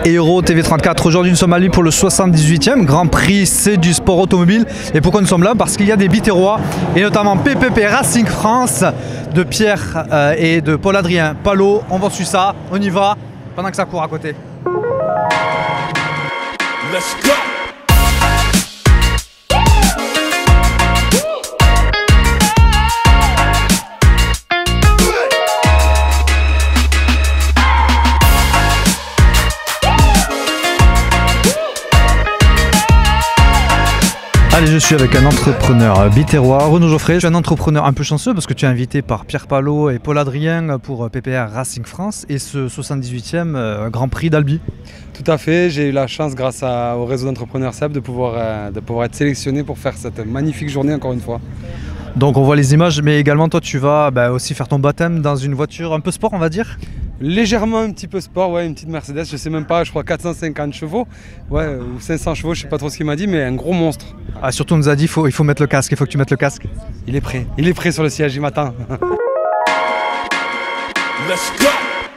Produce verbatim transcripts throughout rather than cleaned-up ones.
Héros T V trente-quatre. Aujourd'hui nous sommes à Lille pour le soixante-dix-huitième Grand Prix C du sport automobile. Et pourquoi nous sommes là? Parce qu'il y a des Biterrois et notamment P P P Racing France de Pierre euh, et de Paul-Adrien Palot. On va suivre ça, on y va pendant que ça court à côté. Let's go! Allez, je suis avec un entrepreneur biterrois, Renaud Geoffrey. Je suis un entrepreneur un peu chanceux parce que tu es invité par Pierre Palot et Paul-Adrien pour P P R Racing France et ce soixante-dix-huitième Grand Prix d'Albi. Tout à fait, j'ai eu la chance grâce à, au réseau d'entrepreneurs S E B de pouvoir, euh, de pouvoir être sélectionné pour faire cette magnifique journée encore une fois. Donc on voit les images, mais également toi tu vas bah, aussi faire ton baptême dans une voiture un peu sport on va dire? Légèrement un petit peu sport, ouais, une petite Mercedes, je sais même pas, je crois quatre cent cinquante chevaux, ouais, ou cinq cents chevaux, je sais pas trop ce qu'il m'a dit, mais un gros monstre. Ah, surtout on nous a dit il faut, il faut mettre le casque, il faut que tu mettes le casque. Il est prêt, il est prêt sur le siège, il m'attend. Let's go!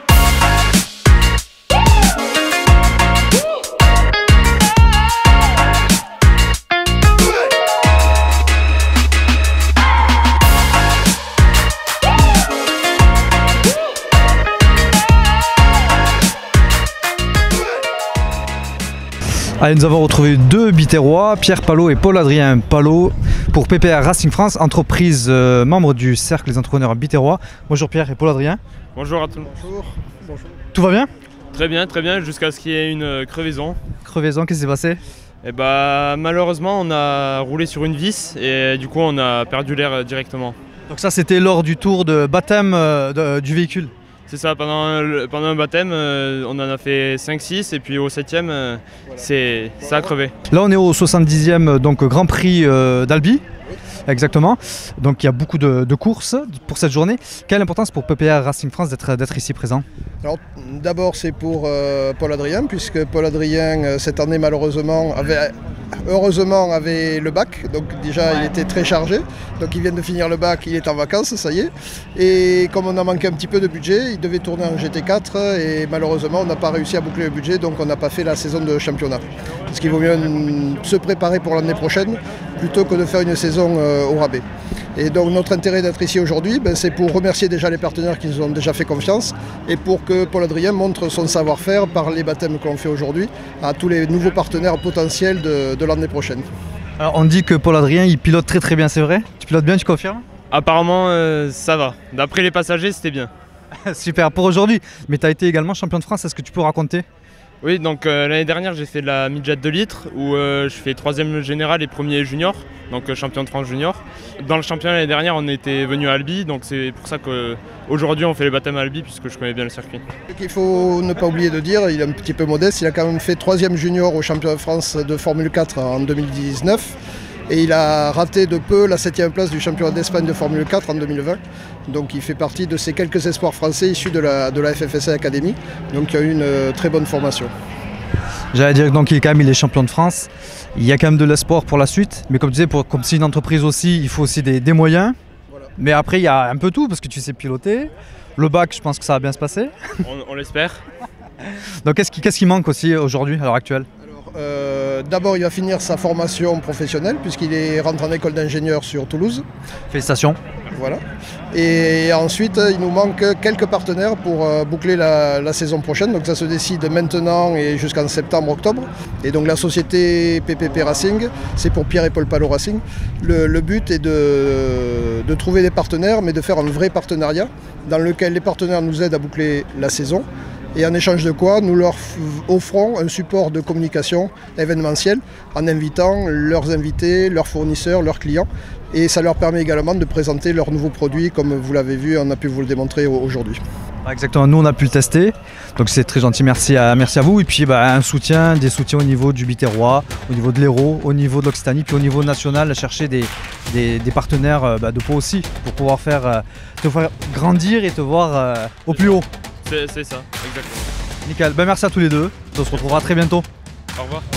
Allez, nous avons retrouvé deux Biterrois, Pierre Palot et Paul-Adrien Palot pour P P R Racing France, entreprise euh, membre du cercle des entrepreneurs biterrois. Bonjour Pierre et Paul-Adrien. Bonjour à tout le monde. Bonjour. Bonjour. Tout va bien? Très bien, très bien, jusqu'à ce qu'il y ait une crevaison. Crevaison, qu'est-ce qui s'est passé? Et bah malheureusement on a roulé sur une vis et du coup on a perdu l'air directement. Donc ça c'était lors du tour de baptême euh, de, du véhicule? C'est ça, pendant, pendant un baptême, euh, on en a fait cinq six et puis au septième, euh, voilà. Ça a crevé. Là on est au soixante-dixième donc, Grand Prix euh, d'Albi, exactement. Donc il y a beaucoup de, de courses pour cette journée. Quelle importance pour P P R Racing France d'être ici présent? Alors d'abord c'est pour euh, Paul-Adrien, puisque Paul-Adrien euh, cette année malheureusement avait... Heureusement avait le bac, donc déjà il était très chargé, donc il vient de finir le bac, il est en vacances, ça y est. Et comme on a manqué un petit peu de budget, il devait tourner en G T quatre et malheureusement on n'a pas réussi à boucler le budget, donc on n'a pas fait la saison de championnat. Parce qu'il vaut mieux se préparer pour l'année prochaine plutôt que de faire une saison euh, au rabais. Et donc notre intérêt d'être ici aujourd'hui, ben, c'est pour remercier déjà les partenaires qui nous ont déjà fait confiance et pour que Paul-Adrien montre son savoir-faire par les baptêmes que l'on fait aujourd'hui à tous les nouveaux partenaires potentiels de, de l'année prochaine. Alors on dit que Paul-Adrien il pilote très très bien, c'est vrai? Tu pilotes bien, tu confirmes? Apparemment euh, ça va, d'après les passagers c'était bien. Super pour aujourd'hui, mais tu as été également champion de France, est-ce que tu peux raconter? Oui, donc euh, l'année dernière j'ai fait de la midget deux litres où euh, je fais troisième général et premier junior, donc euh, champion de France junior. Dans le championnat l'année dernière on était venu à Albi, donc c'est pour ça qu'aujourd'hui on fait le baptême à Albi puisque je connais bien le circuit. Ce qu'il faut ne pas oublier de dire, il est un petit peu modeste, il a quand même fait troisième junior au championnat de France de Formule quatre en deux mille dix-neuf. Et il a raté de peu la septième place du championnat d'Espagne de Formule quatre en deux mille vingt. Donc il fait partie de ces quelques espoirs français issus de la, de la F F S A Academy. Donc il a eu une euh, très bonne formation. J'allais dire donc il est quand même il est champion de France. Il y a quand même de l'espoir pour la suite. Mais comme tu disais, pour, comme c'est une entreprise aussi, il faut aussi des, des moyens. Voilà. Mais après il y a un peu tout parce que tu sais piloter. Le bac, je pense que ça va bien se passer. On, on l'espère. Donc qu'est-ce qui, qu'est-ce qui manque aussi aujourd'hui à l'heure actuelle? Euh, D'abord, il va finir sa formation professionnelle puisqu'il est rentré en école d'ingénieur sur Toulouse. Félicitations. Voilà. Et ensuite, il nous manque quelques partenaires pour euh, boucler la, la saison prochaine. Donc ça se décide maintenant et jusqu'en septembre-octobre. Et donc la société P P P Racing, c'est pour Pierre et Paul Palot Racing. Le, le but est de, de trouver des partenaires, mais de faire un vrai partenariat dans lequel les partenaires nous aident à boucler la saison. Et en échange de quoi, nous leur offrons un support de communication événementiel en invitant leurs invités, leurs fournisseurs, leurs clients. Et ça leur permet également de présenter leurs nouveaux produits, comme vous l'avez vu, on a pu vous le démontrer aujourd'hui. Exactement, nous on a pu le tester, donc c'est très gentil, merci à, merci à vous. Et puis bah, un soutien, des soutiens au niveau du Biterrois, au niveau de l'Hérault, au niveau de l'Occitanie, puis au niveau national, chercher des, des, des partenaires bah, de Pau aussi, pour pouvoir faire, euh, te faire grandir et te voir euh, au plus haut. C'est ça, exactement. Nickel, ben, merci à tous les deux, on se retrouvera très bientôt. Au revoir.